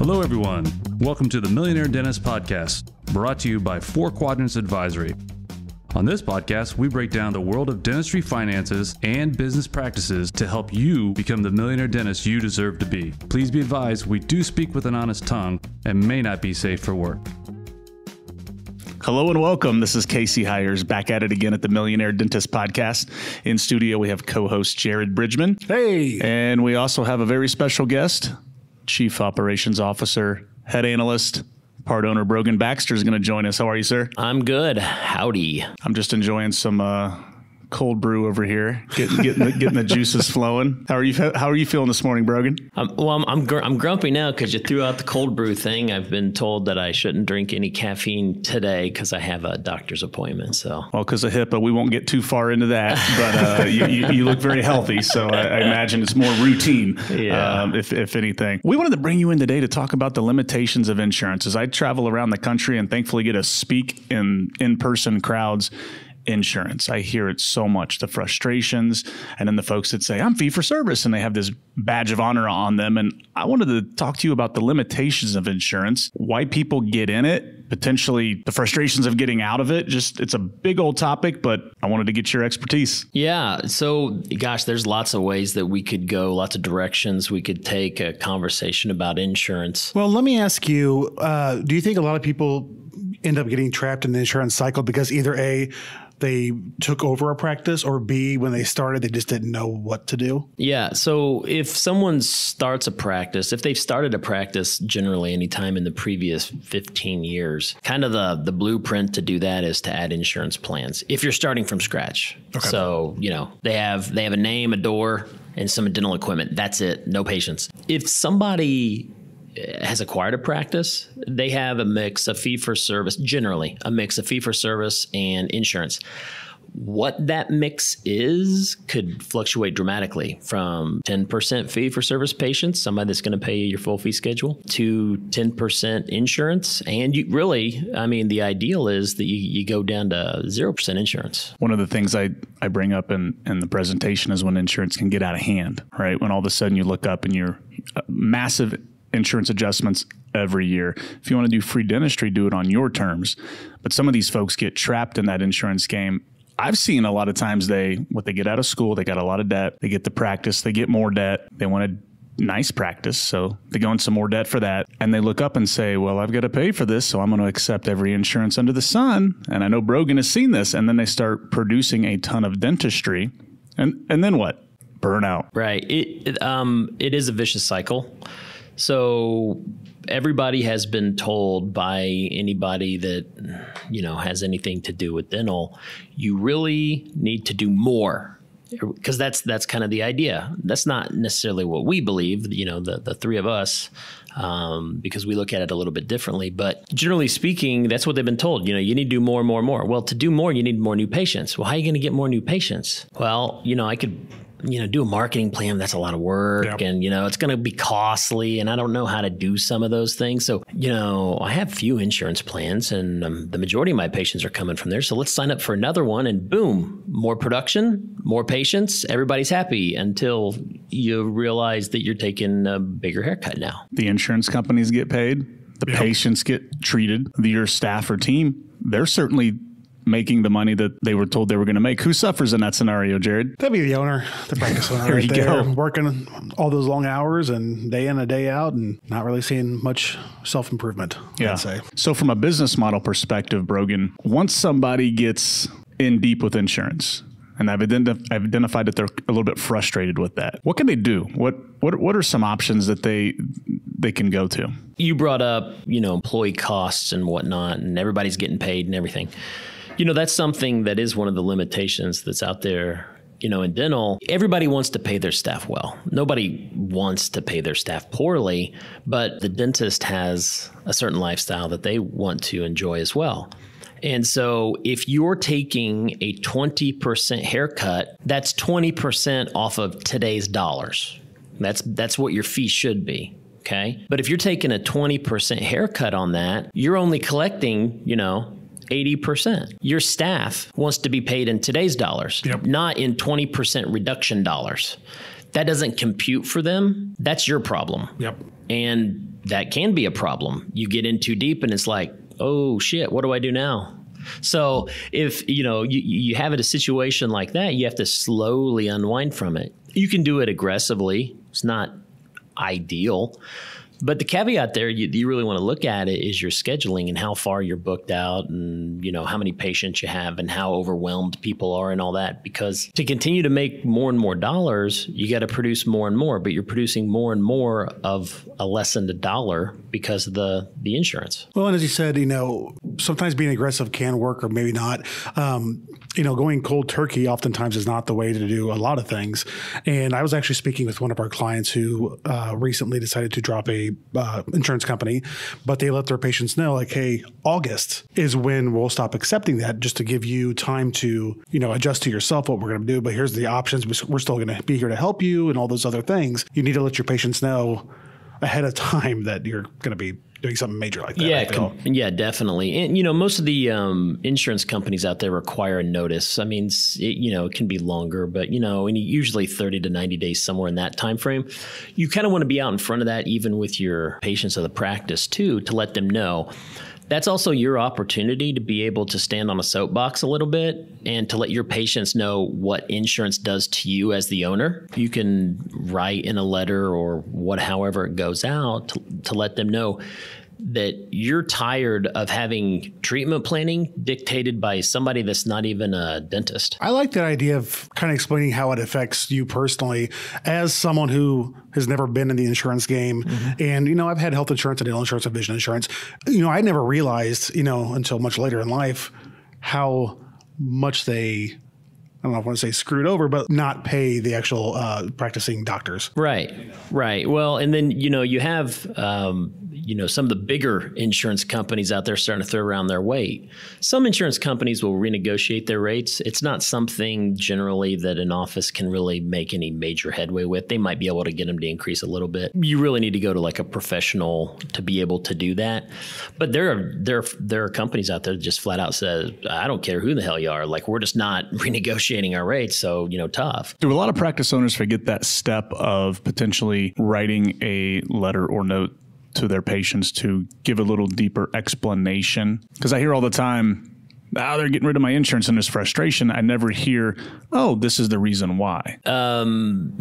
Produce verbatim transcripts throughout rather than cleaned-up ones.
Hello, everyone. Welcome to the Millionaire Dentist Podcast, brought to you by Four Quadrants Advisory. On this podcast, we break down the world of dentistry finances and business practices to help you become the millionaire dentist you deserve to be. Please be advised, we do speak with an honest tongue and may not be safe for work. Hello and welcome. This is Casey Hires back at it again at the Millionaire Dentist Podcast. In studio, we have co-host Jarrod Bridgman. Hey. And we also have a very special guest, Chief Operations Officer, Head Analyst, part owner Brogan Baxter is going to join us. How are you, sir? I'm good. Howdy. I'm just enjoying some uh, cold brew over here, getting getting the, getting the juices flowing. How are you? How are you feeling this morning, Brogan? Um, well, I'm I'm, gr- I'm grumpy now because you threw out the cold brew thing. I've been told that I shouldn't drink any caffeine today because I have a doctor's appointment. So, well, because of HIPAA, we won't get too far into that. But uh, you, you, you look very healthy, so I, I imagine it's more routine, yeah. um, if if anything. We wanted to bring you in today to talk about the limitations of insurance. As I travel around the country and thankfully get to speak in in-person crowds. Insurance. I hear it so much, the frustrations, and then the folks that say, I'm fee for service, and they have this badge of honor on them. And I wanted to talk to you about the limitations of insurance, why people get in it, potentially the frustrations of getting out of it. Just, it's a big old topic, but I wanted to get your expertise. Yeah. So, gosh, there's lots of ways that we could go, lots of directions we could take a conversation about insurance. Well, let me ask you, uh, do you think a lot of people end up getting trapped in the insurance cycle because either A, they took over a practice, or B, when they started, they just didn't know what to do? Yeah. So if someone starts a practice, if they've started a practice generally anytime in the previous fifteen years, kind of the, the blueprint to do that is to add insurance plans if you're starting from scratch. Okay. So, you know, they have they have a name, a door, and some dental equipment. That's it. No patients. If somebody has acquired a practice, they have a mix of fee for service, generally a mix of fee for service and insurance. What that mix is could fluctuate dramatically from ten percent fee for service patients, somebody that's going to pay you your full fee schedule, to ten percent insurance. And you really, I mean, the ideal is that you, you go down to zero percent insurance. One of the things I, I bring up in, in the presentation is when insurance can get out of hand, right? When all of a sudden you look up and you're uh, massive insurance adjustments every year. If you want to do free dentistry, do it on your terms. But some of these folks get trapped in that insurance game. I've seen a lot of times they, what they get out of school, they got a lot of debt. They get the practice, they get more debt. They want a nice practice, so they go in some more debt for that. And they look up and say, well, I've got to pay for this, so I'm going to accept every insurance under the sun. And I know Brogan has seen this. And then they start producing a ton of dentistry. And and then what? Burnout. Right. It, it, um, it is a vicious cycle. So everybody has been told by anybody that, you know, has anything to do with dental, you really need to do more, because that's that's kind of the idea. That's not necessarily what we believe, you know, the, the three of us, um, because we look at it a little bit differently. But generally speaking, that's what they've been told. You know, you need to do more and more and more. Well, to do more, you need more new patients. Well, how are you going to get more new patients? Well, you know, I could... you know, do a marketing plan. That's a lot of work. Yep. And, you know, it's going to be costly, and I don't know how to do some of those things. So, you know, I have few insurance plans, and um, the majority of my patients are coming from there. So let's sign up for another one, and boom, more production, more patients. Everybody's happy until you realize that you're taking a bigger haircut now. The insurance companies get paid. The yep. patients get treated. Your staff or team, they're certainly making the money that they were told they were going to make. Who suffers in that scenario, Jarrod? That'd be the owner, the practice owner. There right you there, go. Working all those long hours and day in and day out, and not really seeing much self-improvement, yeah. I'd say. So from a business model perspective, Brogan, once somebody gets in deep with insurance, and I've, identi- I've identified that they're a little bit frustrated with that, what can they do? What what what are some options that they they can go to? You brought up, you know, employee costs and whatnot, and everybody's getting paid and everything. You know, that's something that is one of the limitations that's out there, you know, in dental. Everybody wants to pay their staff well. Nobody wants to pay their staff poorly, but the dentist has a certain lifestyle that they want to enjoy as well. And so if you're taking a twenty percent haircut, that's twenty percent off of today's dollars. That's that's what your fee should be. Okay. But if you're taking a twenty percent haircut on that, you're only collecting, you know, eighty percent. Your staff wants to be paid in today's dollars, yep. not in twenty percent reduction dollars. that doesn't compute for them, that's your problem. Yep. And that can be a problem. You get in too deep and it's like, oh shit, what do I do now? So if, you know, you, you have a situation like that, you have to slowly unwind from it. You can do it aggressively. It's not ideal. But the caveat there, you, you really want to look at it is your scheduling and how far you're booked out and, you know, how many patients you have and how overwhelmed people are and all that. Because to continue to make more and more dollars, you got to produce more and more, but you're producing more and more of a less than a dollar because of the, the insurance. Well, and as you said, you know, sometimes being aggressive can work or maybe not. Um, you know, going cold turkey oftentimes is not the way to do a lot of things. And I was actually speaking with one of our clients who uh, recently decided to drop a uh, insurance company, but they let their patients know, like, hey, August is when we'll stop accepting that, just to give you time to, you know, adjust to yourself what we're going to do. But here's the options. We're still going to be here to help you and all those other things. You need to let your patients know ahead of time that you're going to be doing something major like that. Yeah, com- yeah, definitely. And, you know, most of the um, insurance companies out there require a notice. I mean, it, you know, it can be longer, but, you know, usually thirty to ninety days, somewhere in that time frame. You kind of want to be out in front of that, even with your patients of the practice, too, to let them know. That's also your opportunity to be able to stand on a soapbox a little bit and to let your patients know what insurance does to you as the owner. You can write in a letter or what, however it goes out, to, to let them know that you're tired of having treatment planning dictated by somebody that's not even a dentist. I like that idea of kind of explaining how it affects you personally as someone who has never been in the insurance game. Mm-hmm. And, you know, I've had health insurance and dental insurance and vision insurance. You know, I never realized, you know, until much later in life, how much they, I don't know if I want to say screwed over, but not pay the actual uh, practicing doctors. Right, right. Well, and then, you know, you have, um, you know, some of the bigger insurance companies out there starting to throw around their weight. Some insurance companies will renegotiate their rates. It's not something generally that an office can really make any major headway with. They might be able to get them to increase a little bit. You really need to go to like a professional to be able to do that. But there are there there are companies out there that just flat out says, I don't care who the hell you are. Like, we're just not renegotiating our rates. So, you know, tough. Do a lot of practice owners forget that step of potentially writing a letter or note to their patients to give a little deeper explanation? Because I hear all the time, oh, they're getting rid of my insurance and there's frustration. I never hear, oh, this is the reason why. Um,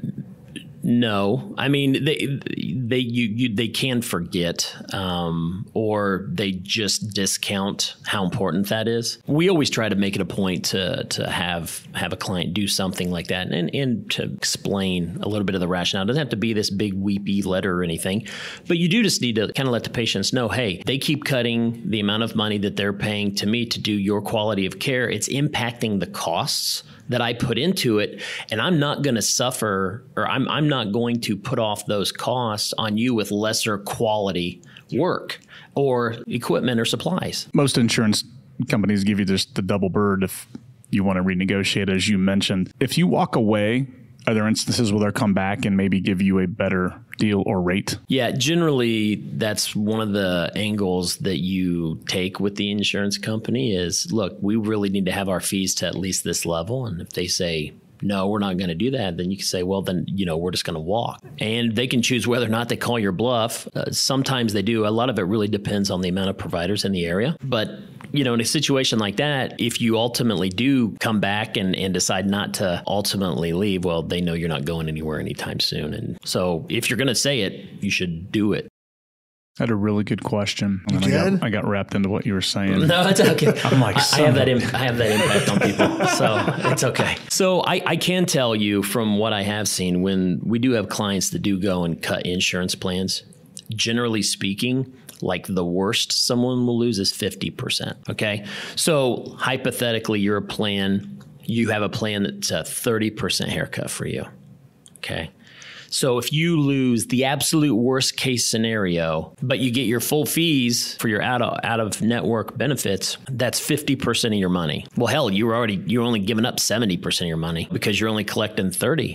no, I mean, they, they, you, you, they can forget, um, or they just discount how important that is. We always try to make it a point to, to have, have a client do something like that and, and to explain a little bit of the rationale. It doesn't have to be this big weepy letter or anything, but you do just need to kind of let the patients know, hey, they keep cutting the amount of money that they're paying to me to do your quality of care. It's impacting the costs that I put into it, and I'm not going to suffer, or I'm I'm not going to put off those costs on you with lesser quality work or equipment or supplies. Most insurance companies give you just the double bird if you want to renegotiate, as you mentioned. If you walk away, are there instances where they'll come back and maybe give you a better deal or rate? Yeah, generally that's one of the angles that you take with the insurance company is, look, we really need to have our fees to at least this level. And if they say, no, we're not going to do that, then you can say, well, then, you know, we're just going to walk. And they can choose whether or not they call your bluff. Uh, sometimes they do. A lot of it really depends on the amount of providers in the area. But, you know, in a situation like that, if you ultimately do come back and, and decide not to ultimately leave, well, they know you're not going anywhere anytime soon. And so if you're going to say it, you should do it. I had a really good question. You I, did? got, I got wrapped into what you were saying. No, it's okay. I'm like, I, I have that. Im- I have that impact on people, so it's okay. So I, I can tell you from what I have seen, when we do have clients that do go and cut insurance plans, generally speaking, like the worst someone will lose is fifty percent. Okay, so hypothetically, you're a plan. You have a plan that's a thirty percent haircut for you. Okay. So if you lose the absolute worst case scenario, but you get your full fees for your out of, out of network benefits, that's fifty percent of your money. Well, hell, you were already, you're only giving up seventy percent of your money because you're only collecting thirty.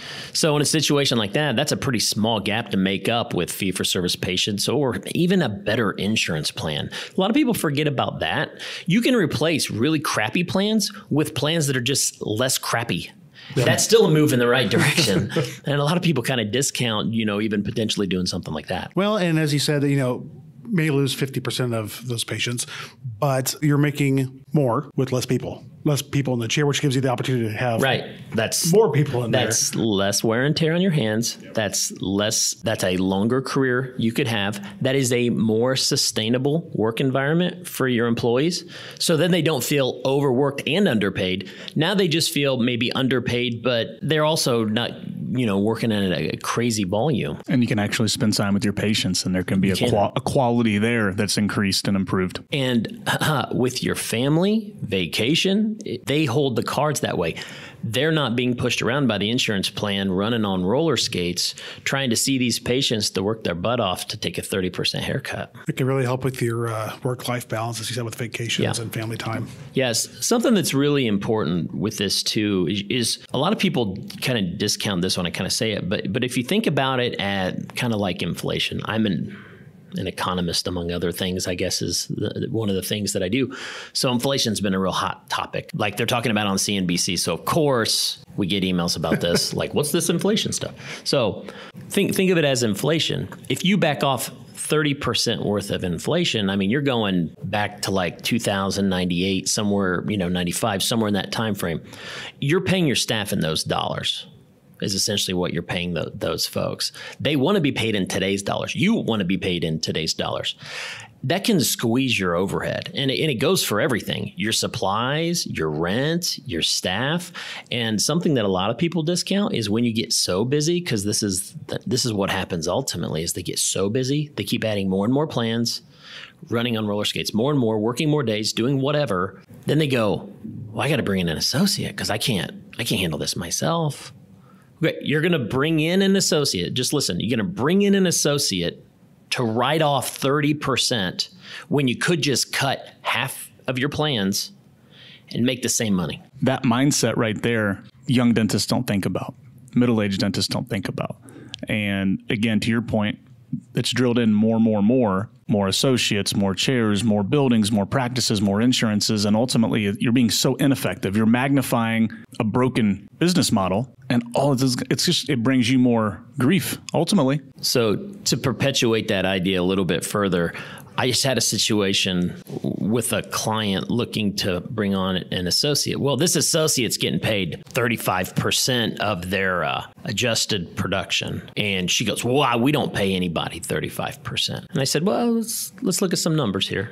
So in a situation like that, that's a pretty small gap to make up with fee-for-service patients or even a better insurance plan. A lot of people forget about that. You can replace really crappy plans with plans that are just less crappy. Yeah. That's still a move in the right direction. And a lot of people kind of discount, you know, even potentially doing something like that. Well, and as you said, you know, may lose fifty percent of those patients, but you're making more with less people, less people in the chair, which gives you the opportunity to have right. That's more people in that's there. That's less wear and tear on your hands. Yep. That's less, that's a longer career you could have. That is a more sustainable work environment for your employees. So then they don't feel overworked and underpaid. Now they just feel maybe underpaid, but they're also not, you know, working at a crazy volume. And you can actually spend time with your patients, and there can be a, qual- a quality there that's increased and improved. And uh, with your family, vacation, it, they hold the cards that way. They're not being pushed around by the insurance plan, running on roller skates, trying to see these patients to work their butt off to take a thirty percent haircut. It can really help with your uh, work-life balance, as you said, with vacations yeah. and family time. Yes. Something that's really important with this, too, is, is a lot of people kind of discount this when I kind of say it. But, but if you think about it at kind of like inflation, I'm an an economist, among other things, I guess, is the, one of the things that I do. So inflation's been a real hot topic, like they're talking about on C N B C. So of course we get emails about this, like, what's this inflation stuff? So think think of it as inflation. If you back off thirty percent worth of inflation, I mean, you're going back to like two thousand, ninety-eight, somewhere, you know, ninety-five, somewhere in that time frame. You're paying your staff in those dollars. Is essentially what you're paying the, those folks. They want to be paid in today's dollars. You want to be paid in today's dollars. That can squeeze your overhead. And it, and it goes for everything. Your supplies, your rent, your staff. And something that a lot of people discount is when you get so busy, because this is this is what happens ultimately, is they get so busy, they keep adding more and more plans, running on roller skates more and more, working more days, doing whatever. Then they go, well, I got to bring in an associate because I can't, I can't handle this myself. Okay, you're going to bring in an associate. Just listen, you're going to bring in an associate to write off thirty percent when you could just cut half of your plans and make the same money. That mindset right there, young dentists don't think about. Middle-aged dentists don't think about. And again, to your point, it's drilled in more, more, more, more associates, more chairs, more buildings, more practices, more insurances. And ultimately, you're being so ineffective. You're magnifying a broken business model. And all it does, it's just, it brings you more grief, ultimately. So to perpetuate that idea a little bit further, I just had a situation with a client looking to bring on an associate. Well, this associate's getting paid thirty-five percent of their uh, adjusted production. And she goes, well, we don't pay anybody thirty-five percent. And I said, well, let's, let's look at some numbers here.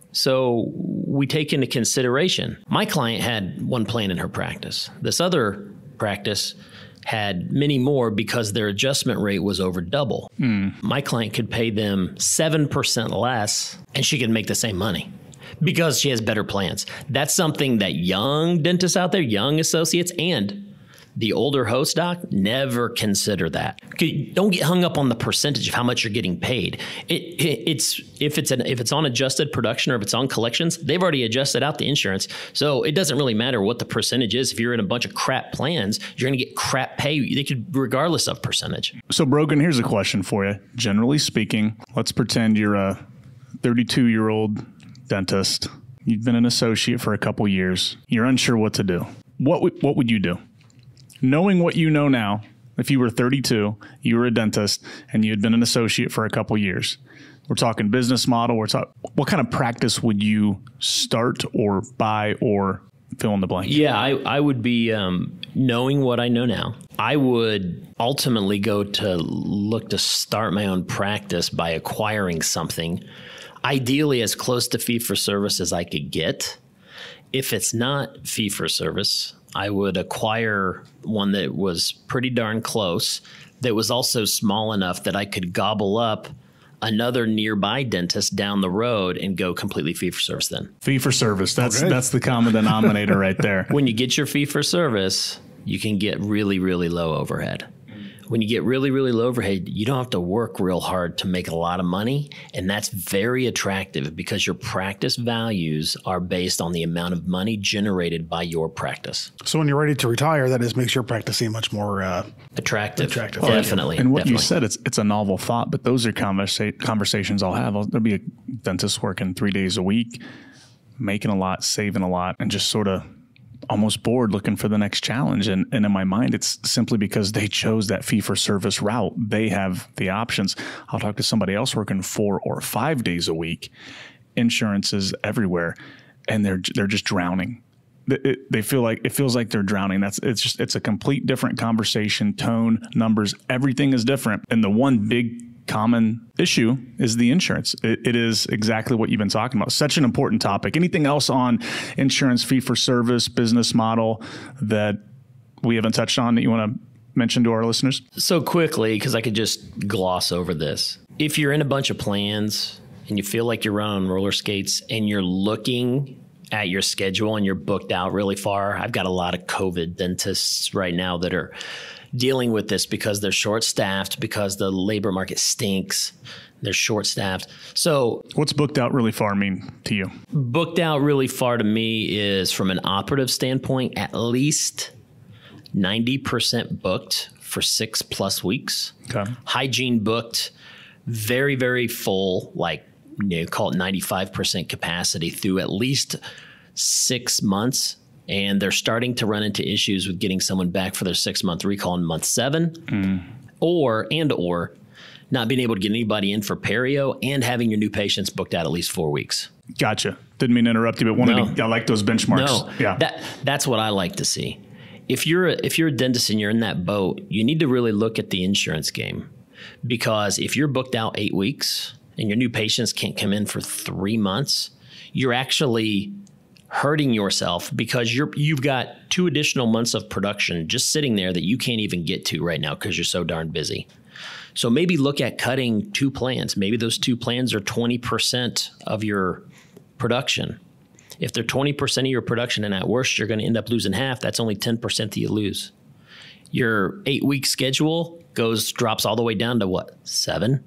So we take into consideration, my client had one plan in her practice. This other practice had many more because their adjustment rate was over double. Mm. My client could pay them seven percent less and she could make the same money because she has better plans. That's something that young dentists out there, young associates, and the older host doc never consider that. Don't get hung up on the percentage of how much you're getting paid. It, it, it's if it's an if it's on adjusted production or if it's on collections, they've already adjusted out the insurance. So it doesn't really matter what the percentage is. If you're in a bunch of crap plans, you're going to get crap pay. They could regardless of percentage. So Brogan, here's a question for you. Generally speaking, let's pretend you're a thirty-two-year-old dentist. You've been an associate for a couple years. You're unsure what to do. What w- what would you do? Knowing what you know now, if you were thirty-two, you were a dentist, and you had been an associate for a couple years, we're talking business model. We're talking, what kind of practice would you start or buy or fill in the blank? Yeah, I, I would be um, knowing what I know now. I would ultimately go to look to start my own practice by acquiring something, ideally as close to fee-for-service as I could get. If it's not fee-for-service, I would acquire one that was pretty darn close, that was also small enough that I could gobble up another nearby dentist down the road and go completely fee-for-service then. Fee-for-service, that's okay. That's the common denominator right there. When you get your fee-for-service, you can get really, really low overhead. When you get really, really low overhead, you don't have to work real hard to make a lot of money. And that's very attractive because your practice values are based on the amount of money generated by your practice. So when you're ready to retire, that is makes your practice seem much more uh, attractive. Attractive. Definitely. And what definitely. you said, it's it's a novel thought, but those are conversa- conversations I'll have. I'll, there'll be a dentist working three days a week, making a lot, saving a lot, and just sort of almost bored looking for the next challenge. And, and in my mind, it's simply because they chose that fee for service route. They have the options. I'll talk to somebody else working four or five days a week. Insurance is everywhere, and they're they're just drowning. It, they feel like it feels like they're drowning. That's it's just it's a complete different conversation, tone, numbers, everything is different. And the one big common issue is the insurance. It, it is exactly what you've been talking about. Such an important topic. Anything else on insurance, fee for service, business model that we haven't touched on that you want to mention to our listeners? So quickly, because I could just gloss over this. If you're in a bunch of plans and you feel like you're running on roller skates and you're looking at your schedule and you're booked out really far, I've got a lot of COVID dentists right now that are dealing with this because they're short-staffed, because the labor market stinks. They're short-staffed. So what's booked out really far mean to you? Booked out really far to me is, from an operative standpoint, at least ninety percent booked for six plus weeks. Okay. Hygiene booked, very, very full, like, you know, call it ninety-five percent capacity through at least six months. And they're starting to run into issues with getting someone back for their six-month recall in month seven, mm. or and or not being able to get anybody in for perio and having your new patients booked out at least four weeks. Gotcha. Didn't mean to interrupt you, but wanted no. to, I like those benchmarks. No, yeah. that that's what I like to see. If you're a, if you're a dentist and you're in that boat, you need to really look at the insurance game, because if you're booked out eight weeks and your new patients can't come in for three months, you're actually hurting yourself, because you're you've got two additional months of production just sitting there that you can't even get to right now because you're so darn busy. So maybe look at cutting two plans. Maybe those two plans are twenty percent of your production. If they're twenty percent of your production, and at worst you're going to end up losing half, that's only ten percent that you lose. Your eight-week schedule goes drops all the way down to what? Seven?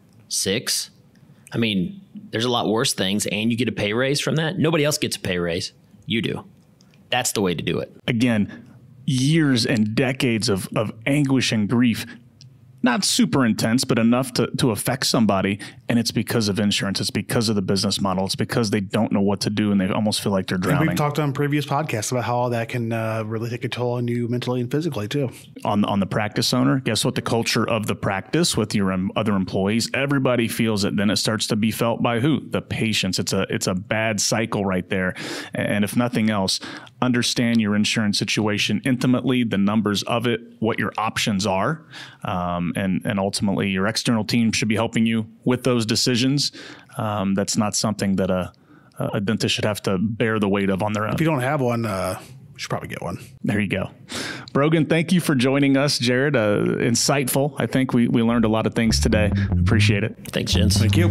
Six? I mean, there's a lot worse things, and you get a pay raise from that. Nobody else gets a pay raise. You do. That's the way to do it. Again, years and decades of, of anguish and grief, not super intense, but enough to, to affect somebody. And it's because of insurance. It's because of the business model. It's because they don't know what to do, and they almost feel like they're drowning. And we've talked on previous podcasts about how all that can uh, really take a toll on you mentally and physically too. On, on the practice owner, guess what? The culture of the practice with your um, other employees, everybody feels it. Then it starts to be felt by who? The patients. It's a, it's a bad cycle right there. And if nothing else, understand your insurance situation intimately, the numbers of it, what your options are. Um, and, and ultimately your external team should be helping you with those decisions. Um, that's not something that a, a dentist should have to bear the weight of on their own. If you don't have one, uh, you should probably get one. There you go. Brogan, thank you for joining us. Jarrod, uh, insightful. I think we, we learned a lot of things today. Appreciate it. Thanks, gents. Thank you.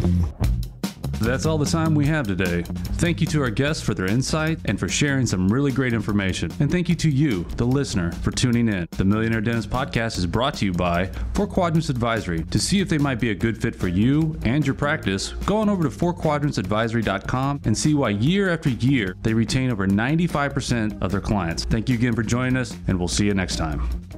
That's all the time we have today. Thank you to our guests for their insight and for sharing some really great information. And thank you to you, the listener, for tuning in. The Millionaire Dentist Podcast is brought to you by Four Quadrants Advisory. To see if they might be a good fit for you and your practice, go on over to four quadrants advisory dot com and see why year after year they retain over ninety-five percent of their clients. Thank you again for joining us, and we'll see you next time.